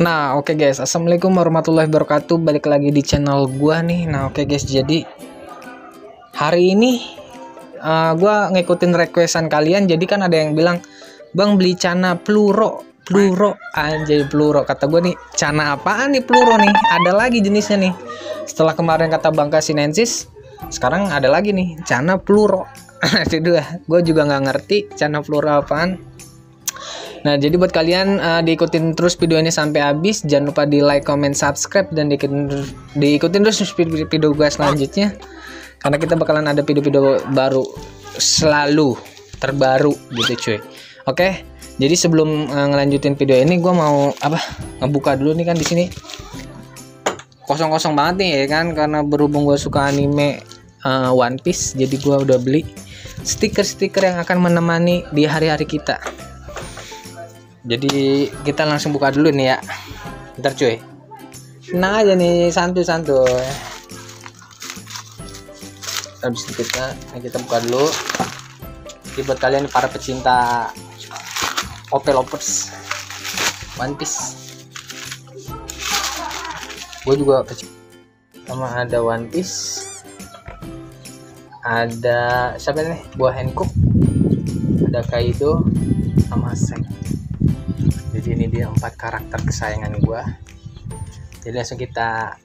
Nah, oke guys, assalamualaikum warahmatullahi wabarakatuh. Balik lagi di channel gua nih. Nah, oke guys, jadi hari ini gua ngikutin requestan kalian. Jadi kan ada yang bilang, "Bang, beli cana pluro." Anjay, pluro. Kata gue nih, cana apaan nih pluro nih? Ada lagi jenisnya nih. Setelah kemarin kata Bangka sinensis, sekarang ada lagi nih, cana pluro. Itu gue juga nggak ngerti cana pluro apaan. Nah, jadi buat kalian diikutin terus video ini sampai habis. Jangan lupa di like, comment, subscribe, dan diikutin terus video gue selanjutnya. Karena kita bakalan ada video-video baru selalu terbaru gitu cuy. Oke, jadi sebelum ngelanjutin video ini, gue mau ngebuka dulu nih kan di sini kosong-kosong banget nih ya kan, karena berhubung gue suka anime One Piece, jadi gue udah beli stiker-stiker yang akan menemani di hari-hari kita. Jadi kita langsung buka dulu nih ya. Bentar cuy. Nah aja nih, santuy. Habis itu kita buka dulu. Jadi buat kalian para pecinta OP lovers One Piece, gue juga pecinta. Sama ada One Piece, ada siapa nih, buah Hancock, ada Kaido, sama Seng. Jadi ini dia 4 karakter kesayangan gua. Jadi langsung kita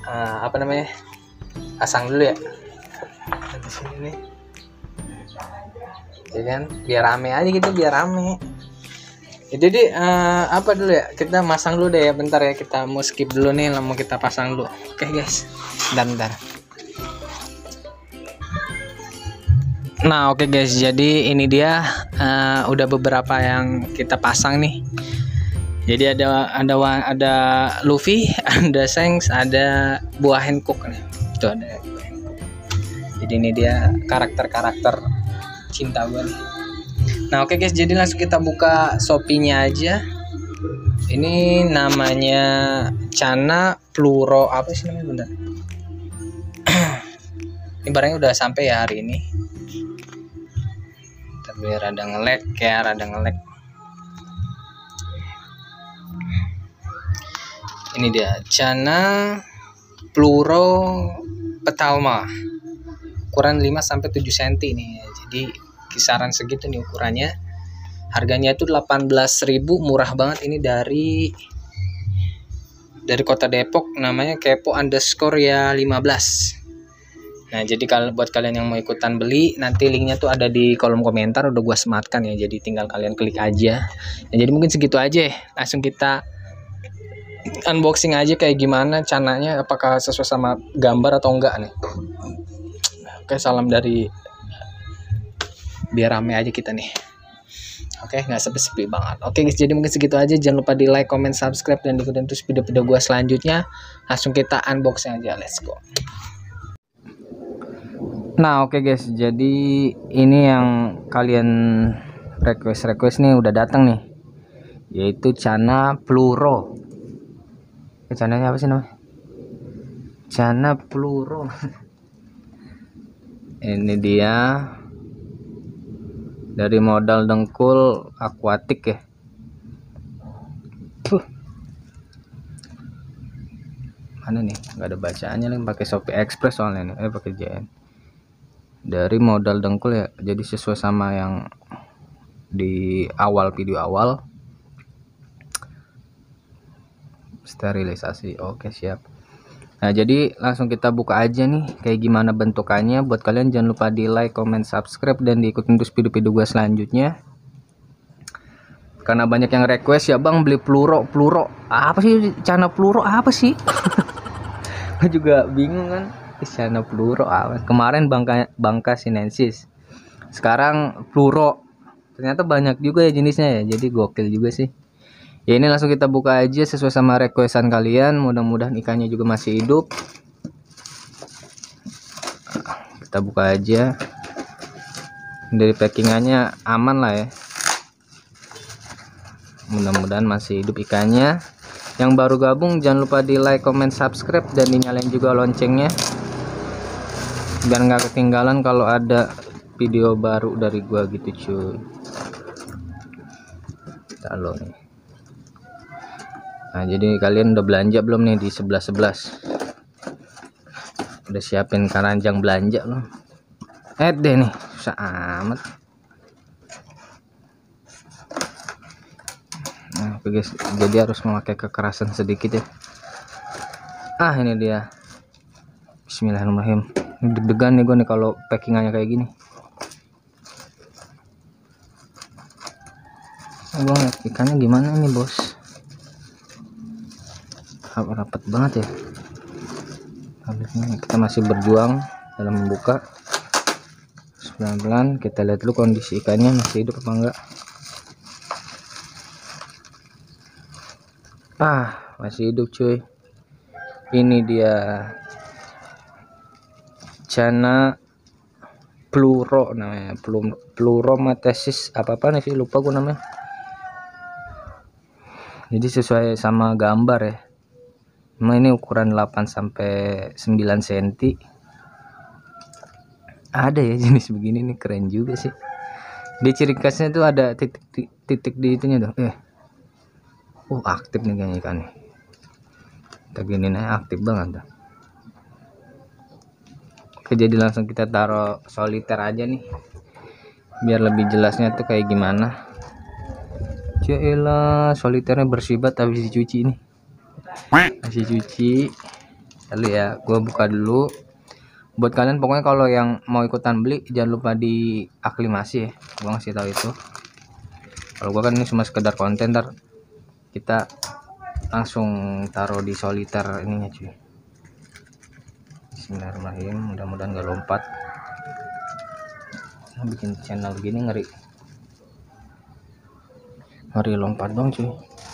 pasang dulu ya di sini nih, ya kan, biar rame aja gitu, biar rame. Jadi dulu ya, kita masang dulu deh ya, bentar ya, kita mau skip dulu nih, mau kita pasang dulu. Oke guys, bentar. Nah oke guys, jadi ini dia udah beberapa yang kita pasang nih. Jadi ada Luffy, ada Shanks, ada buah Hancock nih. Itu ada. Jadi ini dia karakter-karakter cinta gue nih. Nah oke guys, jadi langsung kita buka Shopee-nya aja. Ini namanya cana pluro, apa sih namanya, bentar. Ini barangnya udah sampai ya hari ini. Tapi rada nge-lag. Ini dia cana pluro petalma, ukuran 5-7 cm nih. Jadi kisaran segitu nih ukurannya. Harganya itu 18.000, murah banget. Ini dari kota Depok, namanya kepo underscore ya 15. Nah jadi kalau buat kalian yang mau ikutan beli, nanti linknya tuh ada di kolom komentar, udah gua sematkan ya, jadi tinggal kalian klik aja. Nah, jadi mungkin segitu aja, langsung kita unboxing aja kayak gimana cananya, apakah sesuai sama gambar atau enggak nih. Oke, salam dari biar rame aja kita nih. Oke, nggak sepi-sepi banget. Oke guys, jadi mungkin segitu aja. Jangan lupa di like, comment, subscribe, dan ikutin terus video-video gua selanjutnya. Langsung kita unboxing aja, let's go. Nah oke guys, jadi ini yang kalian request nih udah datang nih, yaitu cana pluro. Cananya apa sih namanya? Cana pluro. Ini dia dari modal dengkul akuatik ya. Mana nih? Nggak ada bacaannya nih, pakai Shopee Express soalnya nih. Pakai JN. Dari modal dengkul ya. Jadi sesuai sama yang di video awal. Sterilisasi. Oke, siap. Nah jadi langsung kita buka aja nih kayak gimana bentukannya. Buat kalian jangan lupa di like, comment, subscribe, dan diikutin terus video-video gue selanjutnya. Karena banyak yang request ya, bang beli pluro apa sih, cana pluro apa sih? Gue juga bingung kan, cana pluro apa. Kemarin Bangka sinensis, sekarang pluro. Ternyata banyak juga ya jenisnya ya, jadi gokil juga sih. Ya ini langsung kita buka aja sesuai sama requestan kalian. Mudah-mudahan ikannya juga masih hidup. Kita buka aja. Dari packingannya aman lah ya. Mudah-mudahan masih hidup ikannya. Yang baru gabung jangan lupa di like, comment, subscribe, dan dinyalain juga loncengnya, biar nggak ketinggalan kalau ada video baru dari gua gitu cuy. Kita lo nih. Nah, jadi kalian udah belanja belum nih di 11.11? Udah siapin keranjang belanja loh. Deh nih, susah amat. Nah, oke guys, jadi harus memakai kekerasan sedikit ya. Ini dia. Bismillahirrahmanirrahim. Ini deg-degan nih gue nih kalau packingannya kayak gini. Gue ngeliat ikannya gimana nih bos, rapat banget ya. Kita masih berjuang dalam membuka. Pelan-pelan kita lihat dulu kondisi ikannya masih hidup apa enggak. Masih hidup cuy. Ini dia Channa pluro namanya, Pleuromatesis apa nih sih, lupa gue namanya. Jadi sesuai sama gambar ya. Ini ukuran 8 sampai 9 cm. Ada ya jenis begini nih, keren juga sih. Di ciri khasnya tuh ada titik di itunya tuh. Aktif nih kayaknya ikan nih. Kita gini nih, aktif banget tuh. Oke, jadi langsung kita taruh soliter aja nih, biar lebih jelasnya tuh kayak gimana. Yaelah, soliternya bersih banget habis dicuci ini. Masih cuci. Lalu ya, gua buka dulu. Buat kalian pokoknya kalau yang mau ikutan beli jangan lupa diaklimasi ya. Gua ngasih tahu itu. Kalau gua kan ini cuma sekedar konten, ntar kita langsung taruh di soliter ininya cuy. Bismillahirrahmanirrahim, mudah-mudahan gak lompat. Bikin channel gini ngeri lompat dong cuy.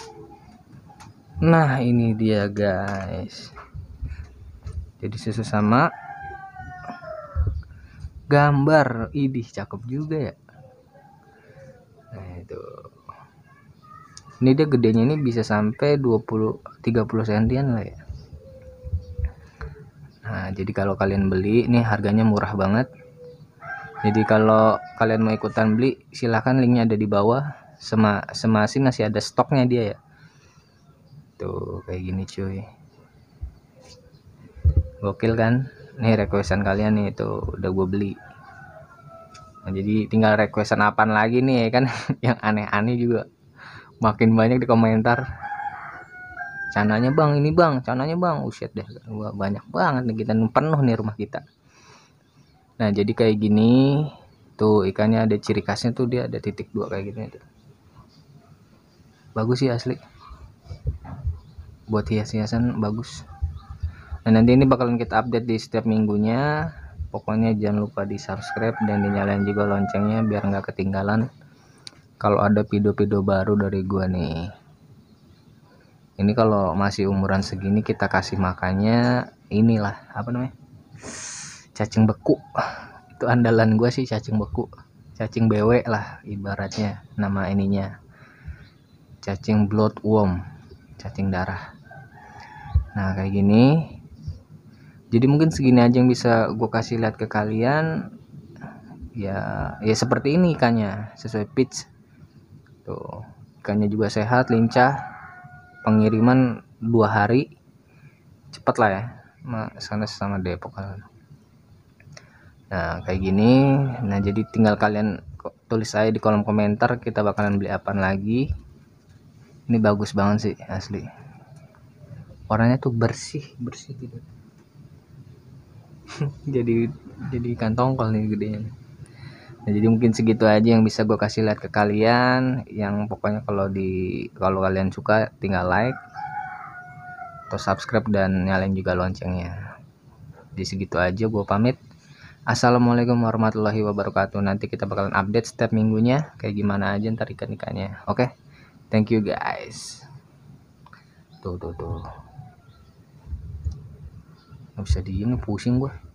Nah ini dia guys, jadi sesuai sama gambar. Idih, cakep juga ya. Nah itu, ini dia gedenya ini bisa sampai 20-30 sentian lah ya. Nah jadi kalau kalian beli ini harganya murah banget. Jadi kalau kalian mau ikutan beli silahkan, linknya ada di bawah. Semasih masih ada stoknya dia ya. Tuh kayak gini cuy, gokil kan. Nih requestan kalian nih, itu udah gue beli. Nah, jadi tinggal requestan apaan lagi nih ya kan. Yang aneh-aneh juga makin banyak di komentar. Cananya bang, ini bang, cananya bang. Uset deh, gua banyak banget nih, kita penuh nih rumah kita. Nah jadi kayak gini tuh, ikannya ada ciri khasnya tuh, dia ada titik 2 kayak gini tuh. Bagus sih asli, buat hias-hiasan bagus. Nah nanti ini bakalan kita update di setiap minggunya. Pokoknya jangan lupa di subscribe dan dinyalain juga loncengnya biar nggak ketinggalan kalau ada video-video baru dari gua nih. Ini kalau masih umuran segini kita kasih makannya inilah apa namanya, cacing beku. Itu andalan gua sih, cacing beku, cacing BW lah ibaratnya nama ininya, cacing bloodworm, cacing darah. Nah kayak gini. Jadi mungkin segini aja yang bisa gue kasih lihat ke kalian ya seperti ini ikannya, sesuai pitch tuh. Ikannya juga sehat, lincah, pengiriman 2 hari cepet lah ya, sana sama Depok kan. Nah kayak gini. Nah jadi tinggal kalian tulis aja di kolom komentar kita bakalan beli apaan lagi. Ini bagus banget sih asli, warnanya tuh bersih gitu. jadi ikan tongkol nih gedenya. Nah jadi mungkin segitu aja yang bisa gue kasih lihat ke kalian. Yang pokoknya kalau kalian suka tinggal like atau subscribe dan nyalain juga loncengnya. Jadi segitu aja, gue pamit. Assalamualaikum warahmatullahi wabarakatuh. Nanti kita bakalan update setiap minggunya kayak gimana aja ntar ikan-ikannya. Oke, thank you guys. Tuh nggak bisa diem, pusing gue.